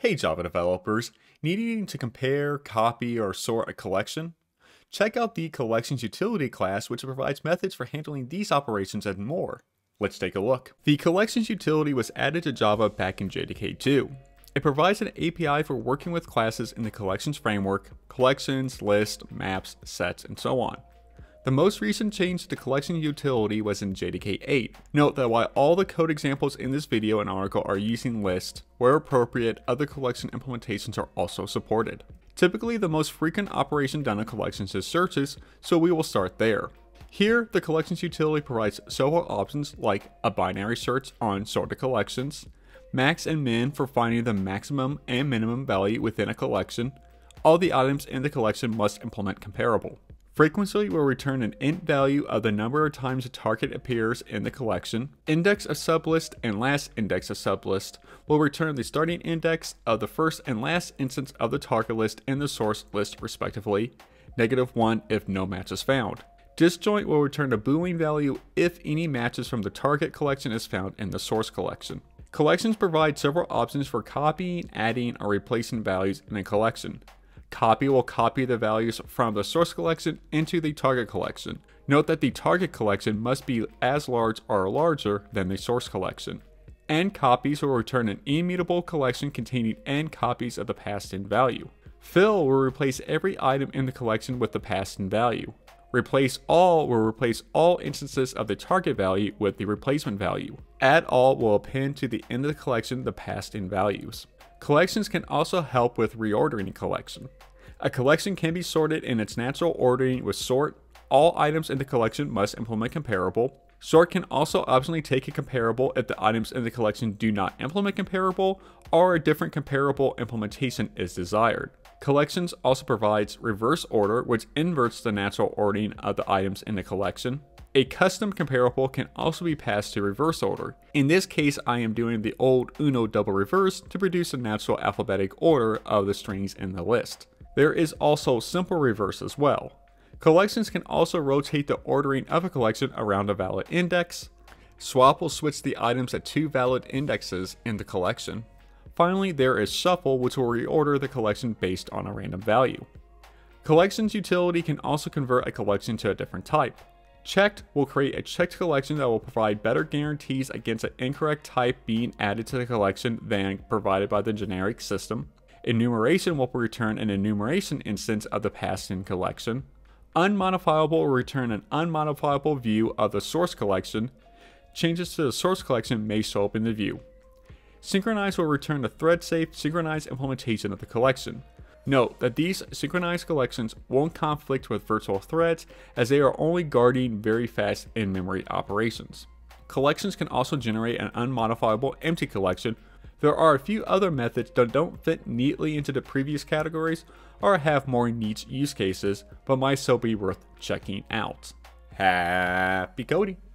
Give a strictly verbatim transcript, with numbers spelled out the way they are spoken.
Hey Java developers, needing to compare, copy, or sort a collection? Check out the Collections Utility class, which provides methods for handling these operations and more. Let's take a look. The Collections Utility was added to Java back in J D K two. It provides an A P I for working with classes in the collections framework, collections, lists, maps, sets, and so on. The most recent change to the collections utility was in J D K eight. Note that while all the code examples in this video and article are using lists, where appropriate, other collection implementations are also supported. Typically, the most frequent operation done in collections is searches, so we will start there. Here, the collections utility provides several options like a binary search on sorted collections, max and min for finding the maximum and minimum value within a collection. All the items in the collection must implement comparable. Frequency will return an int value of the number of times a target appears in the collection. Index of sublist and last index of sublist will return the starting index of the first and last instance of the target list and the source list respectively, negative one if no match is found. Disjoint will return a Boolean value if any matches from the target collection is found in the source collection. Collections provide several options for copying, adding, or replacing values in a collection. Copy will copy the values from the source collection into the target collection. Note that the target collection must be as large or larger than the source collection. End copies will return an immutable collection containing end copies of the passed-in value. Fill will replace every item in the collection with the passed-in value. Replace all will replace all instances of the target value with the replacement value. Add all will append to the end of the collection the passed-in values. Collections can also help with reordering a collection. A collection can be sorted in its natural ordering with sort. All items in the collection must implement comparable. Sort can also optionally take a comparable if the items in the collection do not implement comparable or a different comparable implementation is desired. Collections also provides reverse order, which inverts the natural ordering of the items in the collection. A custom comparable can also be passed to reverse order. In this case, I am doing the old Uno double reverse to produce a natural alphabetic order of the strings in the list. There is also simple reverse as well. Collections can also rotate the ordering of a collection around a valid index. Swap will switch the items at two valid indexes in the collection. Finally, there is shuffle, which will reorder the collection based on a random value. Collections utility can also convert a collection to a different type. Checked will create a checked collection that will provide better guarantees against an incorrect type being added to the collection than provided by the generic system. Enumeration will return an enumeration instance of the passed-in collection. Unmodifiable will return an unmodifiable view of the source collection. Changes to the source collection may show up in the view. Synchronize will return a thread-safe, synchronized implementation of the collection. Note that these synchronized collections won't conflict with virtual threads as they are only guarding very fast in-memory operations. Collections can also generate an unmodifiable empty collection. There are a few other methods that don't fit neatly into the previous categories or have more niche use cases, but might still be worth checking out. Happy coding!